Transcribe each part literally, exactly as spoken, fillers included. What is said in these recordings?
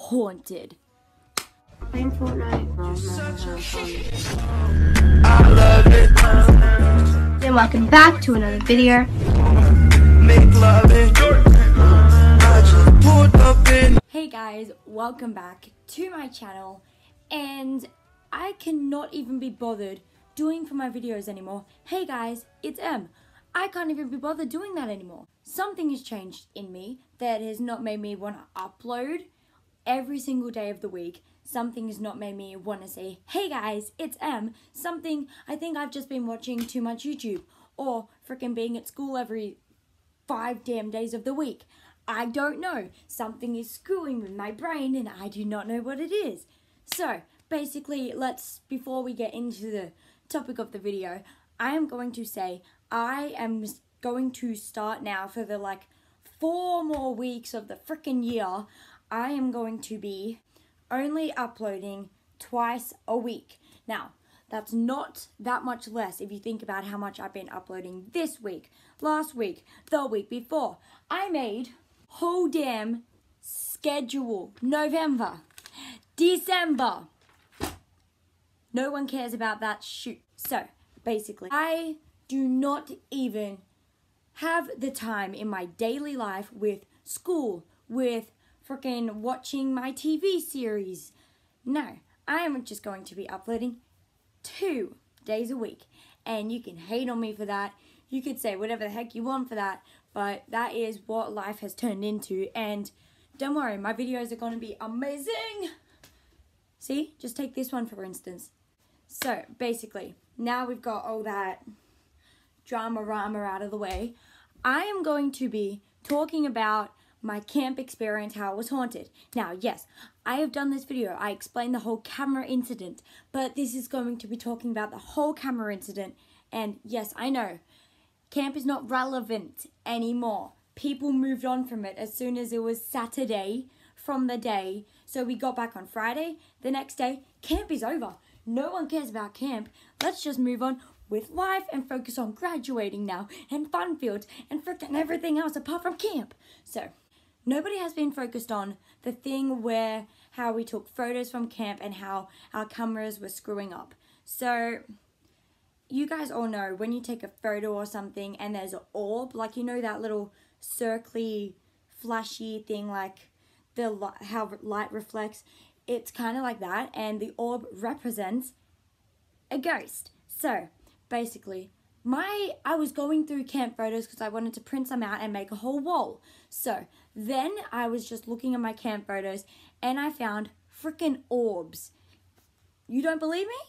haunted. Playing Fortnite. I love it. And welcome back to another video. Make love in I just pulled up in. Hey guys, welcome back to my channel, and I cannot even be bothered doing for my videos anymore. Hey guys, it's Em. I can't even be bothered doing that anymore. Something has changed in me that has not made me want to upload every single day of the week. Something has not made me want to say, hey guys, it's Em. Something, I think I've just been watching too much YouTube, or freaking being at school every five damn days of the week. I don't know. Something is screwing with my brain and I do not know what it is. So, basically, let's, before we get into the topic of the video, I am going to say I am going to start now for the like four more weeks of the freaking year. I am going to be only uploading twice a week. Now, that's not that much less if you think about how much I've been uploading this week, last week, the week before. I made whole damn schedule. November, December. No one cares about that shoot. So, basically, I do not even have the time in my daily life with school, with freaking watching my T V series. No, I am just going to be uploading two days a week. And you can hate on me for that. You could say whatever the heck you want for that. But that is what life has turned into. And don't worry, my videos are going to be amazing. See, just take this one for instance. So, basically, now we've got all that drama-rama out of the way, I am going to be talking about my camp experience, how it was haunted. Now, yes, I have done this video. I explained the whole camera incident, but this is going to be talking about the whole camera incident. And yes, I know, camp is not relevant anymore. People moved on from it as soon as it was Saturday from the day. So we got back on Friday. The next day, camp is over. No one cares about camp. Let's just move on with life and focus on graduating now and fun fields and freaking everything else apart from camp. So, nobody has been focused on the thing where how we took photos from camp and how our cameras were screwing up. So, you guys all know when you take a photo or something and there's an orb, like you know that little circly, flashy thing, like the li- how light reflects. It's kind of like that, and the orb represents a ghost. So, basically, my I was going through camp photos because I wanted to print some out and make a whole wall. So, then I was just looking at my camp photos, and I found freaking orbs. You don't believe me?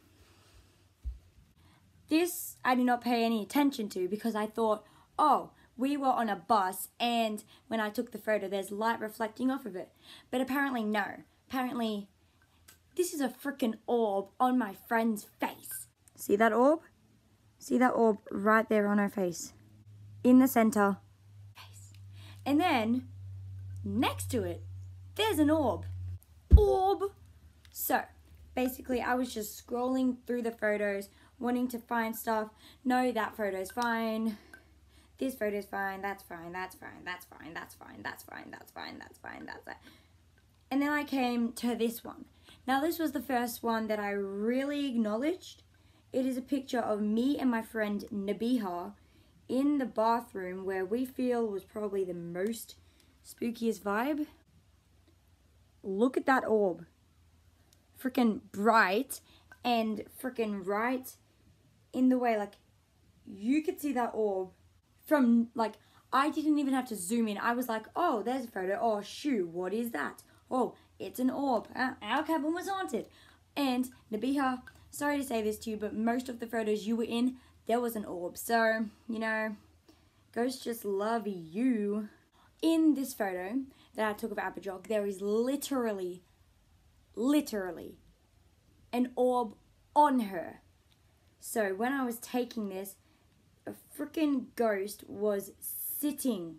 This I did not pay any attention to because I thought, oh, we were on a bus, and when I took the photo, there's light reflecting off of it. But apparently, no. Apparently, this is a freaking orb on my friend's face. See that orb? See that orb right there on her face? In the center. Face. And then, next to it, there's an orb. Orb! So, basically, I was just scrolling through the photos, wanting to find stuff. No, that photo's fine. This photo's fine. That's fine. That's fine. That's fine. That's fine. That's fine. That's fine. That's fine. That's fine. And then I came to this one. Now this was the first one that I really acknowledged. It is a picture of me and my friend Nabiha in the bathroom where we feel was probably the most spookiest vibe. Look at that orb. Freaking bright and freaking right in the way, like you could see that orb from, like, I didn't even have to zoom in. I was like, oh, there's a photo. Oh, shoo, what is that? Oh, it's an orb. Uh, our cabin was haunted. And Nabiha, sorry to say this to you, but most of the photos you were in, there was an orb. So, you know, ghosts just love you. In this photo that I took of Abajog, there is literally, literally an orb on her. So when I was taking this, a freaking ghost was sitting.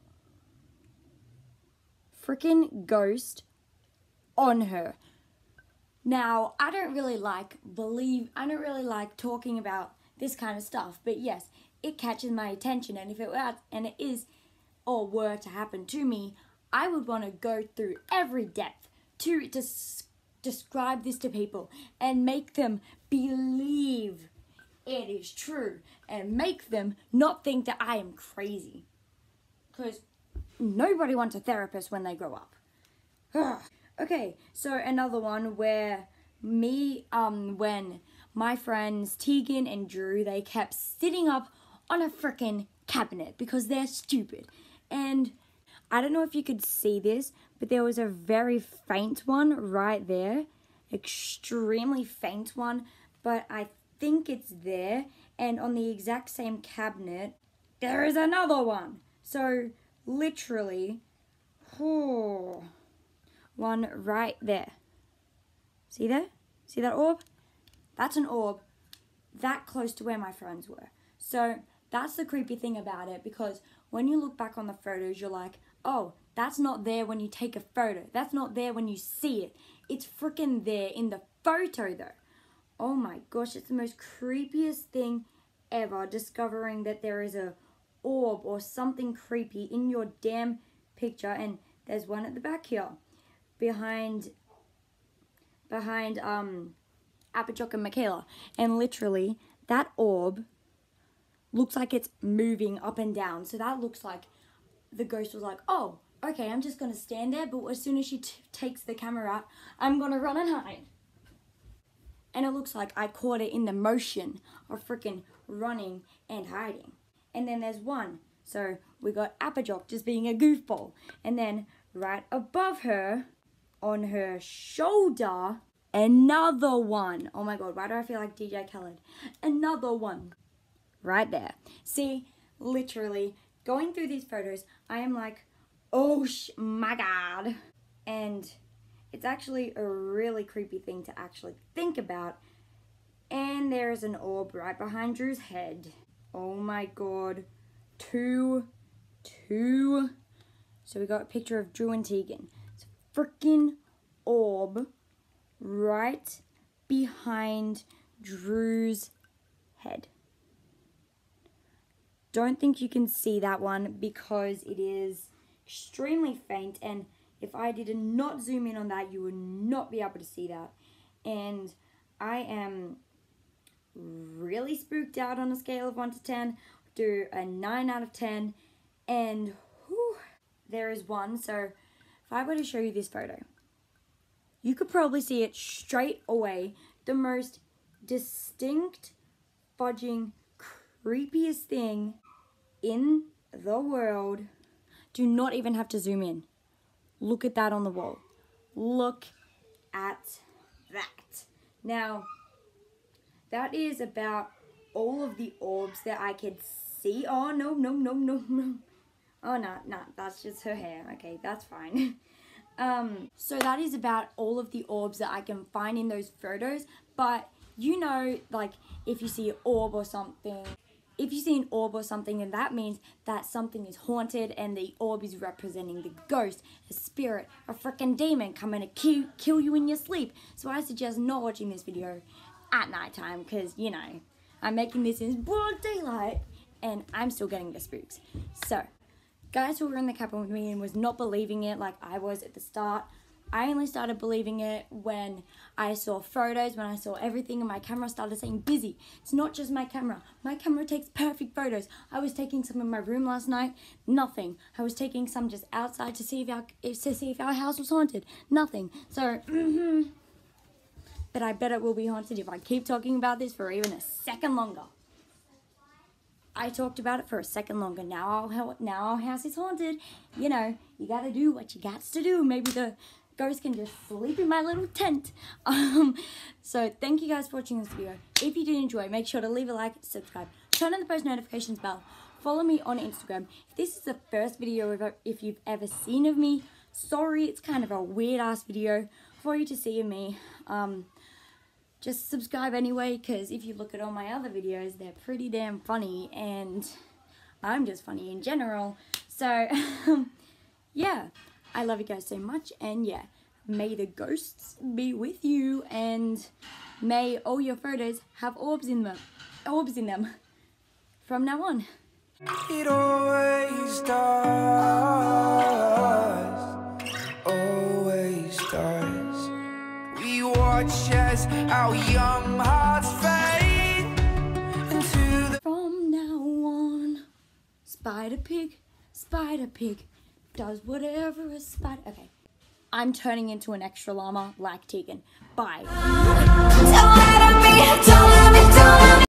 Freaking ghost on her. Now, I don't really like believe, I don't really like talking about this kind of stuff, but yes, it catches my attention, and if it were, and it is or were to happen to me, I would want to go through every depth to des describe this to people and make them believe it is true and make them not think that I am crazy. Because nobody wants a therapist when they grow up. Ugh. Okay, so another one where me, um, when my friends Tegan and Drew, they kept sitting up on a frickin' cabinet because they're stupid. And I don't know if you could see this, but there was a very faint one right there. Extremely faint one, but I think it's there. And on the exact same cabinet, there is another one. So, literally, oh, one right there. See there? See that orb? That's an orb that close to where my friends were. So, that's the creepy thing about it, because when you look back on the photos, you're like, oh, that's not there when you take a photo. That's not there when you see it. It's freaking there in the photo, though. Oh my gosh, it's the most creepiest thing ever, discovering that there is a orb or something creepy in your damn picture. And there's one at the back here, behind, behind, um, Apachok and Michaela. And literally, that orb looks like it's moving up and down. So that looks like the ghost was like, oh, okay, I'm just going to stand there, but as soon as she t takes the camera out, I'm going to run and hide. And it looks like I caught it in the motion of freaking running and hiding. And then there's one. So we got Apachok just being a goofball. And then right above her, on her shoulder, another one. Oh my god, why do I feel like D J Khaled? Another one. Right there. See, literally, going through these photos, I am like, oh sh my god. And it's actually a really creepy thing to actually think about. And there is an orb right behind Drew's head. Oh my god. Two. Two. So we got a picture of Drew and Tegan. It's a freaking orb right behind Drew's head. Don't think you can see that one because it is extremely faint, and if I did not zoom in on that, you would not be able to see that. And I am really spooked out on a scale of one to ten. Do a nine out of ten. And whew, there is one. So if I were to show you this photo, you could probably see it straight away. The most distinct, fudging, creepiest thing in the world. Do not even have to zoom in. Look at that on the wall. Look at that. Now, that is about all of the orbs that I could see. Oh, no, no, no, no, no. Oh, no, no, that's just her hair. Okay, that's fine. um, so that is about all of the orbs that I can find in those photos. But, you know, like, if you see an orb or something, if you see an orb or something, then that means that something is haunted and the orb is representing the ghost, a spirit, a freaking demon coming to kill, kill you in your sleep. So I suggest not watching this video at nighttime because, you know, I'm making this in broad daylight and I'm still getting the spooks. So, guys who were in the cabin with me and was not believing it like I was at the start, I only started believing it when I saw photos, when I saw everything, and my camera started saying busy. It's not just my camera. My camera takes perfect photos. I was taking some in my room last night, nothing. I was taking some just outside to see if our, to see if our house was haunted, nothing. So, mm-hmm. But I bet it will be haunted if I keep talking about this for even a second longer. I talked about it for a second longer. Now our, now our house is haunted. You know, you gotta do what you got to do. Maybe the ghost can just sleep in my little tent. Um, so thank you guys for watching this video. If you did enjoy, make sure to leave a like, subscribe, turn on the post notifications bell, follow me on Instagram. If this is the first video if you've ever seen of me, sorry, it's kind of a weird ass video for you to see of me. Um, just subscribe anyway, because if you look at all my other videos, they're pretty damn funny, and I'm just funny in general. So yeah. I love you guys so much, and yeah, may the ghosts be with you, and may all your photos have orbs in them, orbs in them, from now on. It always does, always does. stars. We watch as our young hearts fade into the... From now on, Spider Pig, Spider Pig does whatever a spider... Okay, I'm turning into an extra llama like Tegan. Bye. Don't let me, don't let me